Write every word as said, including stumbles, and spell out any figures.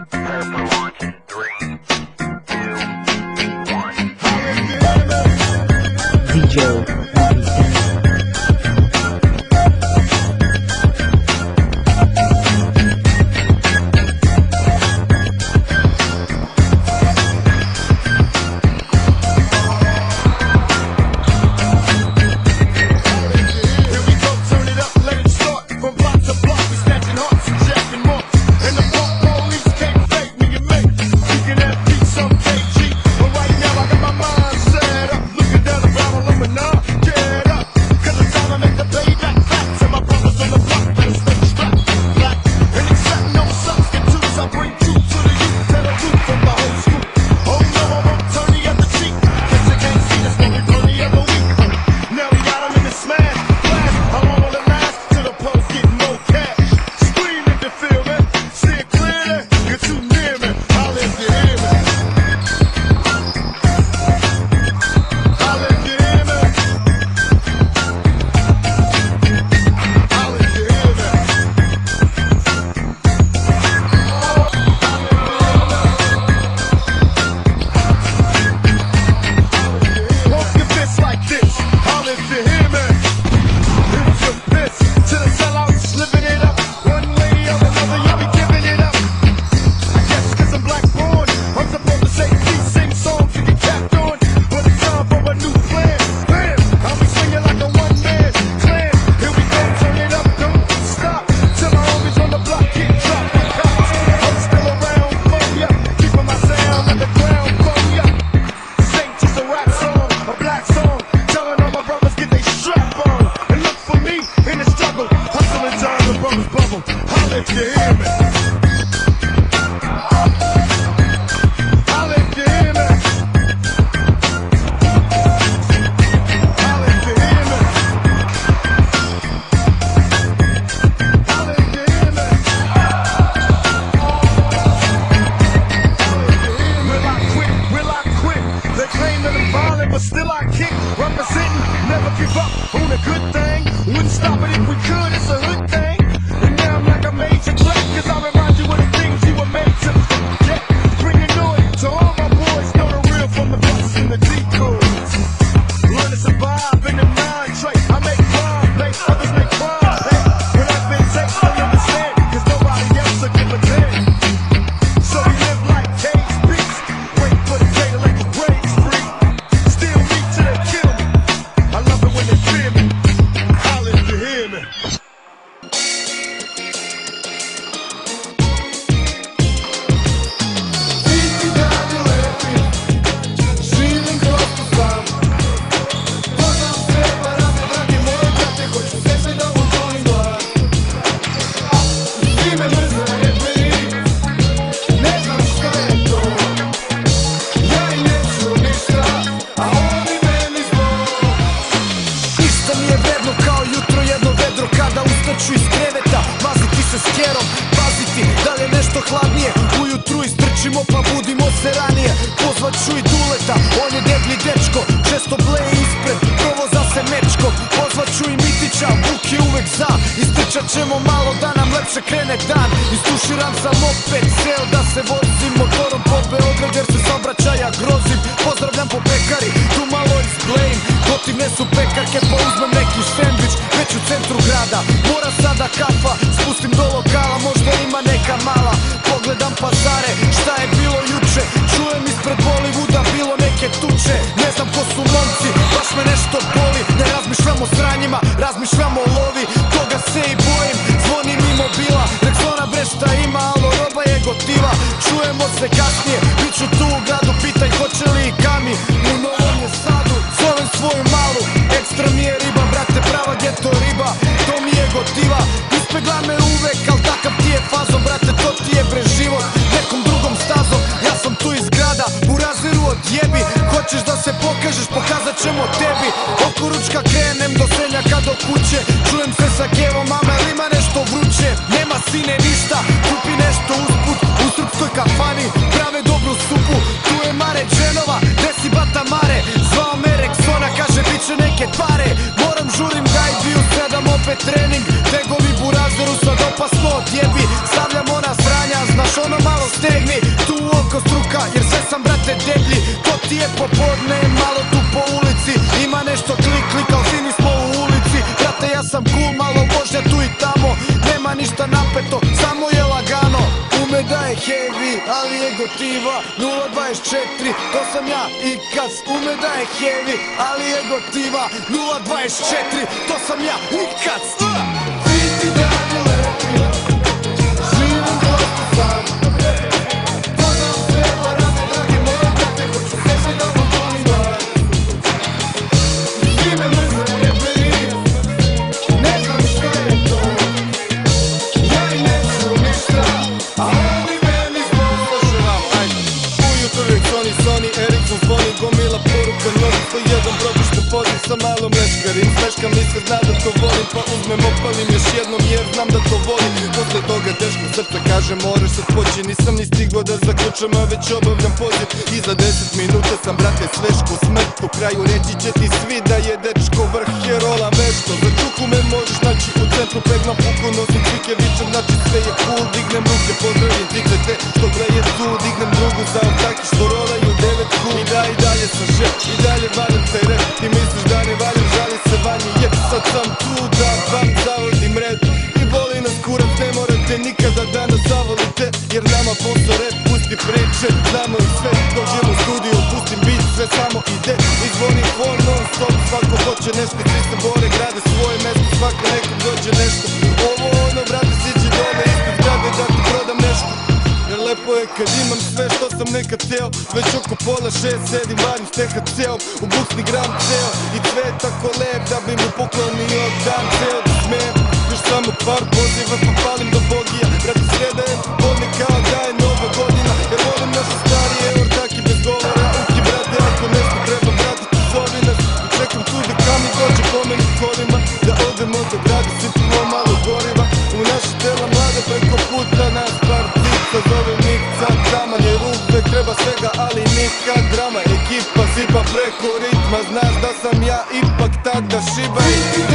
Prepare for launch in three, two, one. D J but still I kick, representing, never give up on a good thing. Wouldn't stop it if we could, it's a hood thing. And now I'm like a major threat, cause I remind you of the things you were made to forget. Bringing noise to all my boys, know the real from the busts and the decoys. Learn to survive in the nine trait. I make crime, play, others make crime, hey. When I've been takes, they understand, cause nobody else will give a damn. So we live like cage beats, wait for the day to let the brains free. Still me till they kill me. I love it when they fear me. Holla if you hear me. Ću iz kreveta, maziti se s kjerom, paziti da li je nešto hladnije. Ujutru istrčimo pa budimo se ranije. Pozvat ću i Duleta, on je deblji dečko, često bleje ispred, provoza se mečkom. Pozvat ću i Mitića, Vuk je uvek za. Istrčat ćemo malo da nam lepše krene dan. Istuširam sam opet, ceo da se vozim motorom po Beograd jer se saobraćaja grozim. Pozdravljam po pekari, tu malo izblejim. Gotivne su pekarke pa uzmem neki sendvič, već u centru grada. Mora sada kafa, spustim do lokala, možda ima neka mala. Pogledam pazare, šta je bilo juče, čujem ispred Bollywooda bilo neke tuče. Ne znam ko su momci, baš me nešto boli. Ne razmišljam o sranjima, razmišljam o lovi. Toga se i bojim, zvonim i mobila. Rexona bre šta ima, alo roba je gotiva. Čujemo se kasnije, bit ću tu u gradu, pitaj hoće li i Kami u Novom je Sadu. Zovem svoju malu, ekstra mi je riba, brate prava geto riba. To mi je gotiva, ispegla me uvek, al takav ti je fazom, brate to ti je bre život. Nekom drugom stazom, ja sam tu iz grada, u raziru odjebi. Hoćeš da se pokažeš, pokazat ćemo tebi. Oko ručka krenem do Senjaka do kuće, čujem se sa Kevom, mama ili ima nešto vruće. Nema sine ništa, kupi nešto usput, u srpskoj kafani prave dobru supu. Tu je Mare Dženova, gde si bata Mare, zvao me Rexona, kaže bit će neke pare. Moram žurim gajbi u sedam opet trening, tegovi burazeru sad opasno odjeba. Ono malo stegni, tu oko struka, jer sve sam brate deblji. To ti je popodne, malo tu po ulici. Ima nešto klik, klik, al svi nismo u ulici. Brate, ja sam cool, malo vožnja tu i tamo. Nema ništa napeto, samo je lagano. Ume da je heavy, ali je gotiva. Nula dvadeset četiri, to sam ja i kad ume da je heavy, ali je gotiva. Nula dvadeset četiri, to sam ja i kad Svi ti dani lepi, živim prosto sam. Prodam sve varane, dragi moji brate, hoću sebi da mu volima. Svi me mrze jebeni, ne znam šta je to. Ja i neću ništa, a oni meni zbog. Slušaj vam, ajde. Ujutro uvijek Sony, Sony, Ericsson zvoni, gomila poruka, novi sto jedan probišten poziv sa malom leškarim. Smeškam mi se, zna da to volim, pa uzmem opalim još jednom jer znam da to volim. Posle toga teško srce kaže moraš se spoći, nisam ni stigo da zaključam, a već obavljam poziv. I za deset minuta sam brate sveško smrt, u kraju reći će ti svi da je dečko vrh je rola vešto. Za čuku me možeš naći u centru, pegnam puku, nosim cvike, vičem, znači sve je cool. Dignem ruke, pozdravim tikle te što gleje tu, dignem drugu za otaki što rolaju devet cool. I da i dalje sam šef, i dalje valjam taj rep, ti misliš da ne valjam, žali se vanje, je sad sam tu da vam zavodim red. I voli nas kurac, ne morate nikada da nas zavolite, jer nama posao rep, pusti priče, znamo i sve. Dođem u studiju, pustim beat, sve samo ide. I zvonim phone non stop, svako hoće nešto, svi se bore, grade svoje mesto, svako nekom dođe nešto. Ovo ono, brate, siđi dole ispred zgrade da ti prodam nešto. Jer lepo je kad imam sve što sam nekad teo. Već oko pola šest sedim, varim steha ceo. U buksni gram ceo i cvet tako lep da bi mu poklonio dan ceo da smijem. Još samo par poziva pa palim do bogija. Brate, sreda je podne kao da je nova godina. Jer volim naše starije ortaki bez govora. Uki brate, ako nešto treba brate ti zovi nas. I čekam tu da kami dođe po meni kolima. Da odemo do grada, sipimo malo goriva. U naše tela mlade preko puta nas partica zove Mikca Taman. Jer uvek treba svega, ali nikad drama. Ekipa sipa preko ritma, znaš da sam ja ipak tak da šiba.